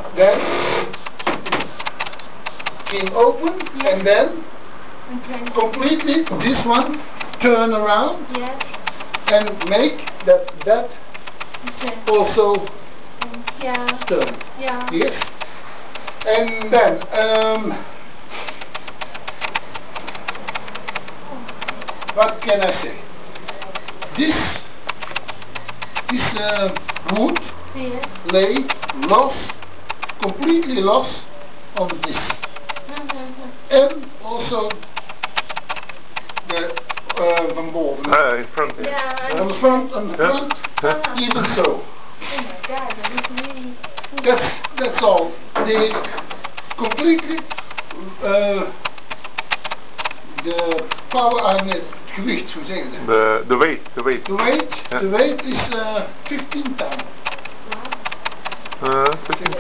then in open, Yes. and then Okay. completely this one turn around Yes. and make that Okay. also Yeah. turn. Yeah. Yes. And then what can I say? This wood Yes. lay lost, completely lost on this. En also de van boven. In front. Yeah. On the front, Yeah. even so. Oh my God, that is really. That's all. They completely the power aan het gewicht, hoe zeg je dat? The weight. The weight, Yeah. the weight is 15 tons. 15